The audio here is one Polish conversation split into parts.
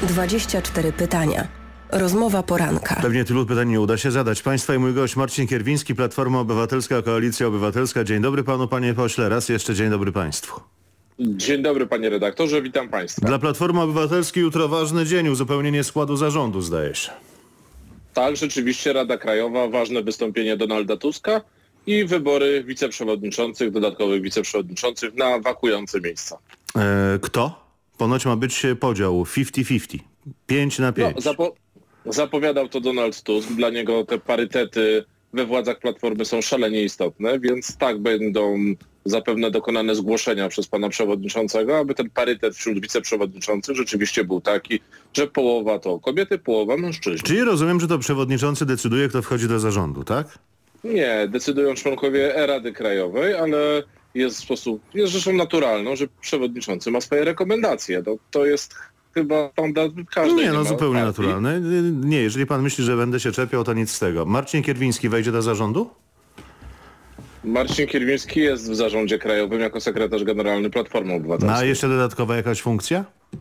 24 pytania. Rozmowa poranka. Pewnie tylu pytań nie uda się zadać. Państwa i mój gość Marcin Kierwiński, Platforma Obywatelska, Koalicja Obywatelska. Dzień dobry panu, panie pośle. Raz jeszcze dzień dobry państwu. Dzień dobry, panie redaktorze, witam państwa. Dla Platformy Obywatelskiej jutro ważny dzień, uzupełnienie składu zarządu, zdaje się. Tak, rzeczywiście Rada Krajowa, ważne wystąpienie Donalda Tuska i wybory wiceprzewodniczących, dodatkowych wiceprzewodniczących na wakujące miejsca. Kto? Ponoć ma być podział 50-50. 5 na 5. No, zapowiadał to Donald Tusk. Dla niego te parytety we władzach Platformy są szalenie istotne, więc tak będą zapewne dokonane zgłoszenia przez pana przewodniczącego, aby ten parytet wśród wiceprzewodniczących rzeczywiście był taki, że połowa to kobiety, połowa mężczyźni. Czyli rozumiem, że to przewodniczący decyduje, kto wchodzi do zarządu, tak? Nie, decydują członkowie Rady Krajowej, ale jest rzeczą naturalną, że przewodniczący ma swoje rekomendacje. To jest chyba standard każdej. Nie, no zupełnie naturalne. Nie, jeżeli pan myśli, że będę się czepiał, to nic z tego. Marcin Kierwiński wejdzie do zarządu? Marcin Kierwiński jest w zarządzie krajowym jako sekretarz generalny Platformy Obywatelskiej. A jeszcze dodatkowa jakaś funkcja?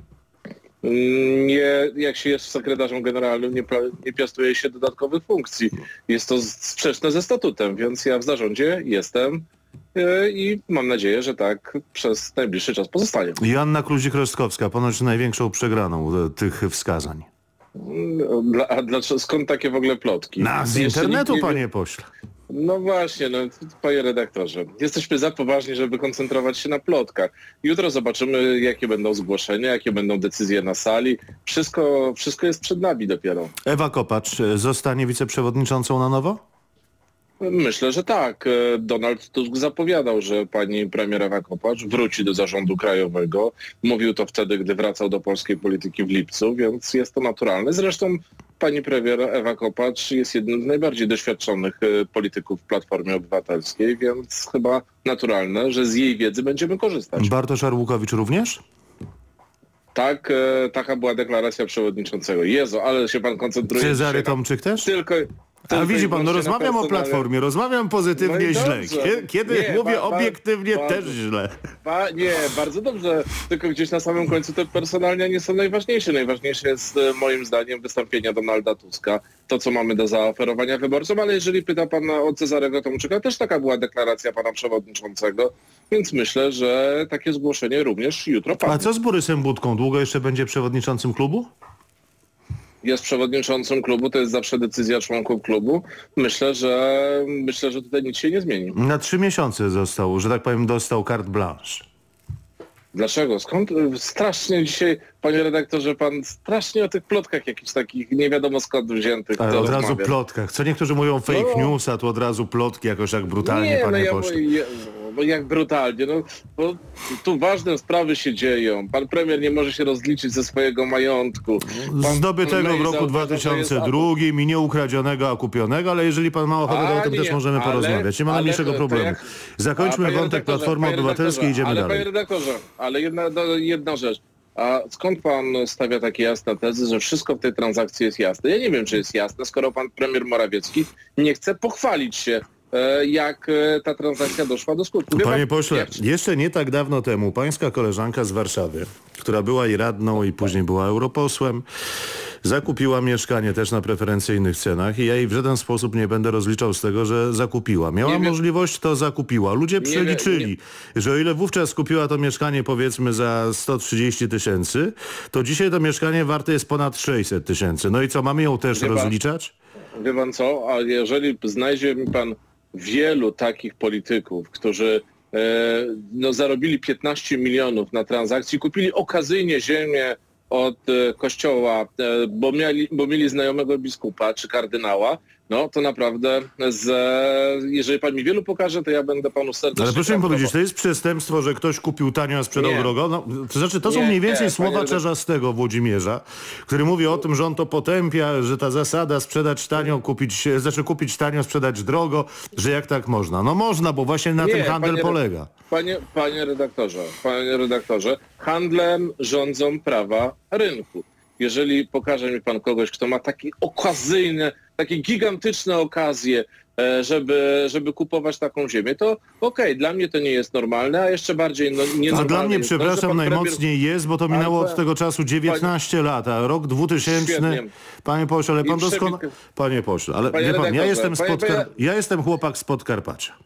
Nie, jak się jest sekretarzem generalnym, nie piastuje się dodatkowych funkcji. Jest to sprzeczne ze statutem, więc ja w zarządzie jestem i mam nadzieję, że tak przez najbliższy czas pozostanie. Joanna Kluzik-Rostkowska, ponoć największą przegraną tych wskazań. Skąd takie w ogóle plotki? Z internetu, panie pośle. No właśnie, panie redaktorze. Jesteśmy za poważni, żeby koncentrować się na plotkach. Jutro zobaczymy, jakie będą zgłoszenia, jakie będą decyzje na sali. Wszystko jest przed nami dopiero. Ewa Kopacz zostanie wiceprzewodniczącą na nowo? Myślę, że tak. Donald Tusk zapowiadał, że pani premier Ewa Kopacz wróci do zarządu krajowego. Mówił to wtedy, gdy wracał do polskiej polityki w lipcu, więc jest to naturalne. Zresztą pani premier Ewa Kopacz jest jednym z najbardziej doświadczonych polityków w Platformie Obywatelskiej, więc chyba naturalne, że z jej wiedzy będziemy korzystać. Bartosz Arłukowicz również? Tak, taka była deklaracja przewodniczącego. Jezu, ale się pan koncentruje. Cezary Tomczyk też? Tylko a widzi pan, rozmawiam o Platformie, rozmawiam pozytywnie, źle. Kiedy mówię obiektywnie, też źle. Nie, bardzo dobrze, tylko gdzieś na samym końcu te personalnia nie są najważniejsze. Najważniejsze jest moim zdaniem wystąpienie Donalda Tuska, to co mamy do zaoferowania wyborcom, ale jeżeli pyta pan o Cezarego Tomczyka, też taka była deklaracja pana przewodniczącego, więc myślę, że takie zgłoszenie również jutro padnie. A co z Borysem Budką? Długo jeszcze będzie przewodniczącym klubu? Jest przewodniczącym klubu, to jest zawsze decyzja członków klubu. Myślę, że tutaj nic się nie zmieni. Na 3 miesiące został, że tak powiem, dostał carte blanche. Dlaczego? Skąd? Strasznie dzisiaj, panie redaktorze, pan strasznie o tych plotkach jakichś takich nie wiadomo skąd wziętych. Ale od razu plotkach. Co niektórzy mówią fake news, a tu od razu plotki jakoś tak brutalnie, panie pośle. Jak brutalnie, bo tu ważne sprawy się dzieją. Pan premier nie może się rozliczyć ze swojego majątku. Zdobytego w roku 2002 i nie ukradzionego, a kupionego, ale jeżeli pan ma ochotę, to o tym też możemy porozmawiać. Nie ma najmniejszego problemu. Zakończmy wątek Platformy Obywatelskiej i idziemy dalej. Panie redaktorze, ale jedna rzecz. A skąd pan stawia takie jasne tezy, że wszystko w tej transakcji jest jasne? Ja nie wiem, czy jest jasne, skoro pan premier Morawiecki nie chce pochwalić się, jak ta transakcja doszła do skutku. Panie pośle, jeszcze nie tak dawno temu pańska koleżanka z Warszawy, która była i radną i później była europosłem, zakupiła mieszkanie też na preferencyjnych cenach i ja jej w żaden sposób nie będę rozliczał z tego, że zakupiła. Miała możliwość, to zakupiła. Ludzie przeliczyli, że o ile wówczas kupiła to mieszkanie powiedzmy za 130 000, to dzisiaj to mieszkanie warte jest ponad 600 000. No i co, mamy ją też rozliczać? Wie pan co, a jeżeli znajdzie mi pan wielu takich polityków, którzy zarobili 15 milionów na transakcji, kupili okazyjnie ziemię od kościoła, bo mieli znajomego biskupa czy kardynała, no to naprawdę, jeżeli pan mi wielu pokaże, to ja będę panu serdecznie... Ale proszę mi powiedzieć, to jest przestępstwo, że ktoś kupił tanio, a sprzedał drogo? No, to znaczy, to są mniej więcej słowa Czarzastego Włodzimierza, który mówi o tym, że on to potępia, że ta zasada sprzedać tanio, kupić tanio, sprzedać drogo, że jak tak można? No można, bo właśnie na tym handel polega. Panie redaktorze, handlem rządzą prawa rynku. Jeżeli pokaże mi pan kogoś, kto ma takie okazyjne, takie gigantyczne okazje, żeby kupować taką ziemię, to okej, dla mnie to nie jest normalne, a jeszcze bardziej nienormalne. A dla mnie, jest to, że przepraszam, pan najmocniej jest, bo to minęło od tego czasu 19 lat, a rok 2000... Świetnie. Panie pośle, ale pan doskonale... Panie pośle, ale wie pan, ja jestem chłopak z Podkarpacia.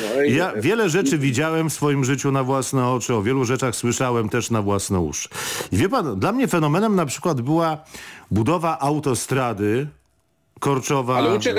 Ja wiele rzeczy widziałem w swoim życiu na własne oczy, o wielu rzeczach słyszałem też na własne uszy. I wie pan, dla mnie fenomenem na przykład była budowa autostrady Korczowa.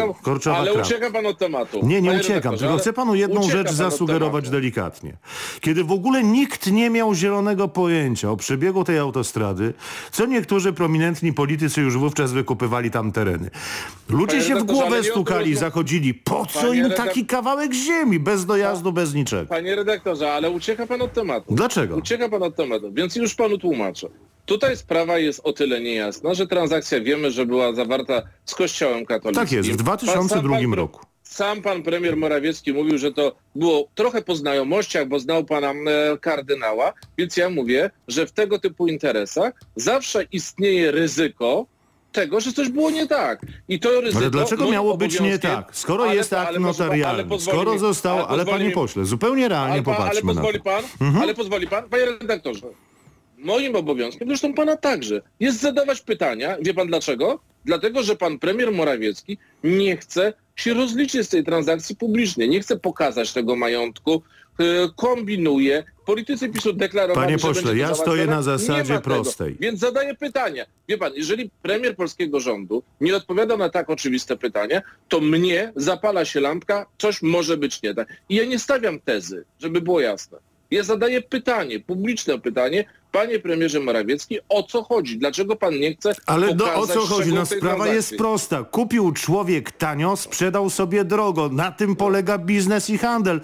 Ale ucieka pan od tematu. Nie uciekam, tylko chcę panu jedną rzecz zasugerować delikatnie. Kiedy w ogóle nikt nie miał zielonego pojęcia o przebiegu tej autostrady, co niektórzy prominentni politycy już wówczas wykupywali tam tereny. Ludzie się w głowę stukali, zachodzili. Po co im taki kawałek ziemi? Bez dojazdu, bez niczego. Panie redaktorze, ale ucieka pan od tematu. Dlaczego? Ucieka pan od tematu, więc już panu tłumaczę. Tutaj sprawa jest o tyle niejasna, że transakcja wiemy, że była zawarta z Kościołem katolickim. Tak jest, w 2002 roku. Sam pan premier Morawiecki mówił, że to było trochę po znajomościach, bo znał pana kardynała, więc ja mówię, że w tego typu interesach zawsze istnieje ryzyko tego, że coś było nie tak. I to ryzyko... Ale dlaczego miało być nie tak? Skoro jest akt notarialny, skoro zostało... Ale panie pośle, zupełnie realnie popatrzmy na to. Ale pozwoli pan, panie redaktorze. Moim obowiązkiem, zresztą pana także, jest zadawać pytania. Wie pan dlaczego? Dlatego, że pan premier Morawiecki nie chce się rozliczyć z tej transakcji publicznie. Nie chce pokazać tego majątku, kombinuje. Politycy PiS-u deklarowali, Panie że pośle, będzie ja stoję na zasadzie prostej. Więc zadaję pytania. Wie pan, jeżeli premier polskiego rządu nie odpowiada na tak oczywiste pytanie, to mnie zapala się lampka, coś może być nie tak. I ja nie stawiam tezy, żeby było jasne. Ja zadaję pytanie, publiczne pytanie, panie premierze Morawiecki, o co chodzi? Dlaczego pan nie chce Ale pokazać o co chodzi? No, sprawa transakcji? jest prosta. Kupił człowiek tanio, sprzedał sobie drogo. Na tym polega biznes i handel.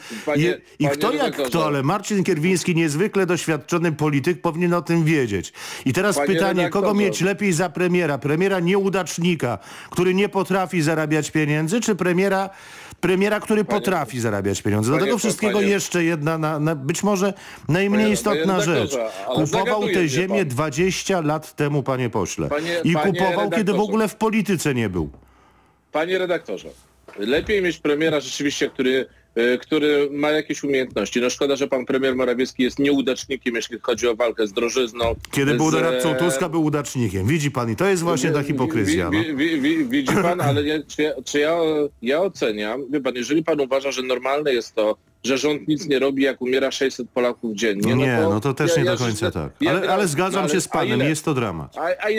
I kto jak kto, ale Marcin Kierwiński, niezwykle doświadczony polityk, powinien o tym wiedzieć. I teraz pytanie, kogo mieć lepiej za premiera? Premiera nieudacznika, który nie potrafi zarabiać pieniędzy, czy premiera, który potrafi zarabiać pieniądze? Do tego wszystkiego jeszcze jedna, być może najmniej istotna rzecz. Kupował tę ziemię 20 lat temu, panie pośle. I kupował, kiedy w ogóle w polityce nie był. Panie redaktorze, lepiej mieć premiera rzeczywiście, który ma jakieś umiejętności. No szkoda, że pan premier Morawiecki jest nieudacznikiem, jeśli chodzi o walkę z drożyzną. Kiedy był doradcą Tuska, był udacznikiem. Widzi pan, i to jest właśnie ta hipokryzja. Widzi pan, ale czy ja oceniam, wie pan, jeżeli pan uważa, że normalne jest to, że rząd nic nie robi, jak umiera 600 Polaków dziennie. No to też nie do końca tak. Ale zgadzam się z panem, jest to dramat.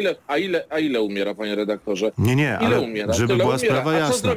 A ile umiera, panie redaktorze? Nie, ale umiera? żeby była sprawa jasna,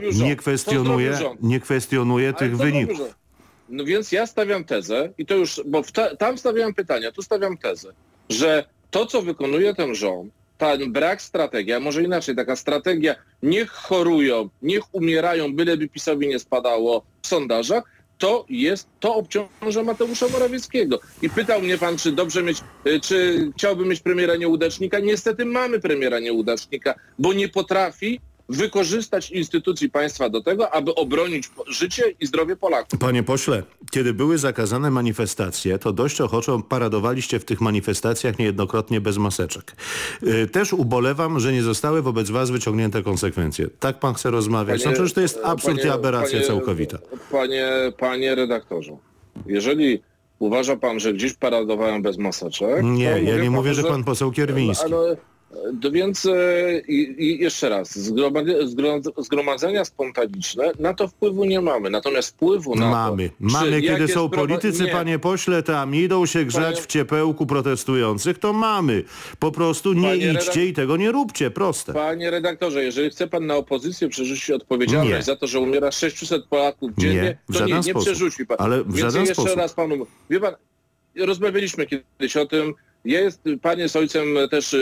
nie kwestionuję tych wyników. No więc ja stawiam tezę, i to już, bo tam stawiałem pytania, tu stawiam tezę, że to, co wykonuje ten rząd, ten brak strategii, a może inaczej, taka strategia, niech chorują, niech umierają, byleby PiS-owi nie spadało w sondażach, to obciąża Mateusza Morawieckiego. I pytał mnie pan, czy chciałby mieć premiera nieudacznika. Niestety mamy premiera nieudacznika, bo nie potrafi wykorzystać instytucji państwa do tego, aby obronić życie i zdrowie Polaków. Panie pośle, kiedy były zakazane manifestacje, to dość ochoczo paradowaliście w tych manifestacjach niejednokrotnie bez maseczek. Też ubolewam, że nie zostały wobec was wyciągnięte konsekwencje. Tak pan chce rozmawiać? No przecież to jest absurd i aberracja całkowita. Panie redaktorze, jeżeli uważa pan, że gdzieś paradowałem bez maseczek... Nie, ja nie mówię, że pan poseł Kierwiński. Więc jeszcze raz, zgromadzenia spontaniczne, na to wpływu nie mamy. Natomiast wpływu na Mamy, kiedy są politycy, panie pośle, tam idą się grzać w ciepełku protestujących, to mamy. Po prostu nie idźcie i tego nie róbcie, proste. Panie redaktorze, jeżeli chce pan na opozycję przerzucić odpowiedzialność za to, że umiera 600 Polaków dziennie, to nie przerzuci pan. Ale w żaden sposób. Jeszcze raz panu, wie pan, rozmawialiśmy kiedyś o tym, pan jest ojcem też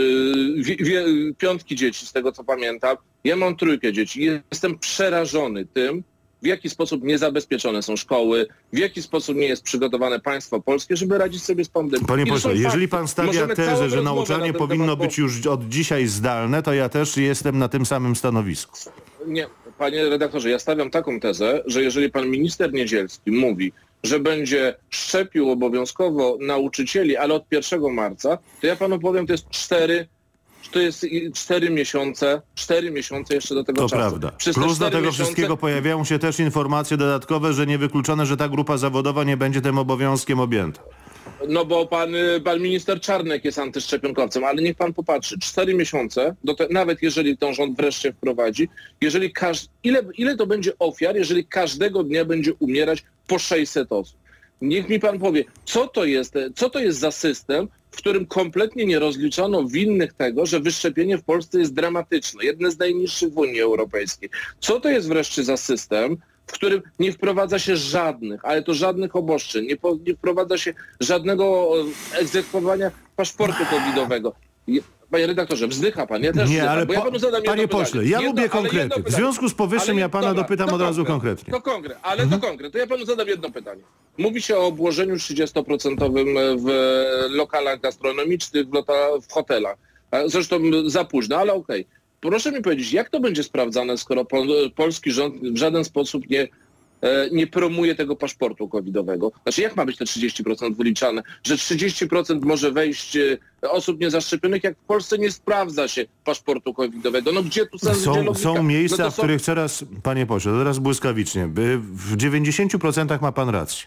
5 dzieci, z tego co pamiętam. Ja mam 3 dzieci. Jestem przerażony tym, w jaki sposób niezabezpieczone są szkoły, w jaki sposób nie jest przygotowane państwo polskie, żeby radzić sobie z pandemią. Panie pośle, jeżeli pan stawia tezę, że nauczanie powinno być już od dzisiaj zdalne, to ja też jestem na tym samym stanowisku. Nie, panie redaktorze, ja stawiam taką tezę, że jeżeli pan minister Niedzielski mówi, że będzie szczepił obowiązkowo nauczycieli, ale od 1 marca, to ja panu powiem, to jest 4 że to jest 4 miesiące jeszcze do tego To czasu. prawda. Przez te Plus do 4 tego miesiące... wszystkiego pojawiają się też informacje dodatkowe, że niewykluczone, że ta grupa zawodowa nie będzie tym obowiązkiem objęta. No bo pan minister Czarnek jest antyszczepionkowcem, ale niech pan popatrzy, 4 miesiące, nawet jeżeli ten rząd wreszcie wprowadzi, jeżeli ile to będzie ofiar, jeżeli każdego dnia będzie umierać po 600 osób. Niech mi pan powie, co to jest za system, w którym kompletnie nie rozliczono winnych tego, że wyszczepienie w Polsce jest dramatyczne, jedne z najniższych w Unii Europejskiej. Co to jest wreszcie za system, w którym nie wprowadza się żadnych obostrzeń, nie wprowadza się żadnego egzekwowania paszportu covidowego. Panie redaktorze, wzdycha pan, ja też wzdycham, ale bo ja panu zadam panie jedno pośle, pytanie. ja lubię konkrety. W związku z powyższym ja pana dopytam od razu konkretnie. To konkret. To ja panu zadam jedno pytanie. Mówi się o obłożeniu 30% w lokalach gastronomicznych, w hotelach. Zresztą za późno, ale okej. Proszę mi powiedzieć, jak to będzie sprawdzane, skoro polski rząd w żaden sposób nie promuje tego paszportu covidowego? Znaczy, jak ma być te 30% wyliczane? Że 30% może wejść osób niezaszczepionych, jak w Polsce nie sprawdza się paszportu covidowego? No gdzie tu sens, gdzie logika? Są miejsca, w których coraz, panie pośle, teraz błyskawicznie, w 90% ma pan rację.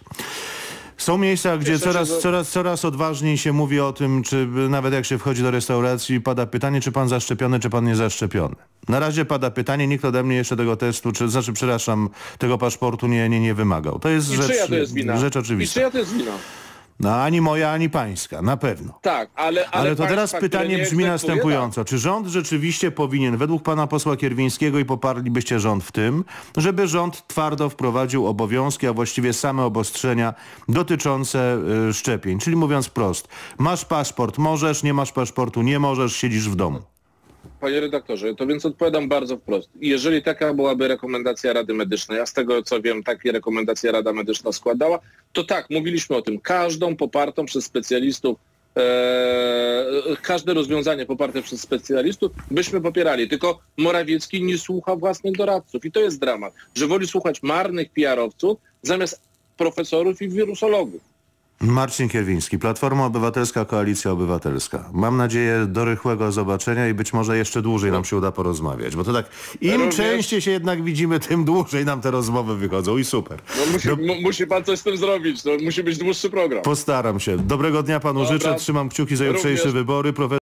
Są miejsca, gdzie coraz odważniej się mówi o tym, czy nawet jak się wchodzi do restauracji, pada pytanie, czy pan zaszczepiony, czy pan nie zaszczepiony. Na razie pada pytanie, nikt ode mnie jeszcze tego testu, tego paszportu nie wymagał. To jest rzecz oczywista. I czyja to jest wina? No, ani moja, ani pańska, na pewno. Tak, ale to państwa, teraz pytanie brzmi następująco. Czy rząd rzeczywiście powinien, według pana posła Kierwińskiego, i poparlibyście rząd w tym, żeby rząd twardo wprowadził obowiązki, a właściwie same obostrzenia dotyczące szczepień? Czyli mówiąc wprost, masz paszport, możesz, nie masz paszportu, nie możesz, siedzisz w domu. Panie redaktorze, to więc odpowiadam bardzo wprost. Jeżeli taka byłaby rekomendacja Rady Medycznej, a z tego co wiem, takie rekomendacje Rada Medyczna składała, to tak, mówiliśmy o tym, każdą popartą przez specjalistów, każde rozwiązanie poparte przez specjalistów byśmy popierali. Tylko Morawiecki nie słucha własnych doradców i to jest dramat, że woli słuchać marnych PR-owców zamiast profesorów i wirusologów. Marcin Kierwiński, Platforma Obywatelska, Koalicja Obywatelska. Mam nadzieję do rychłego zobaczenia i być może jeszcze dłużej nam się uda porozmawiać, bo to tak im częściej się jednak widzimy, tym dłużej nam te rozmowy wychodzą i super. No musi pan coś z tym zrobić, to musi być dłuższy program. Postaram się. Dobrego dnia panu życzę, trzymam kciuki za jutrzejsze wybory.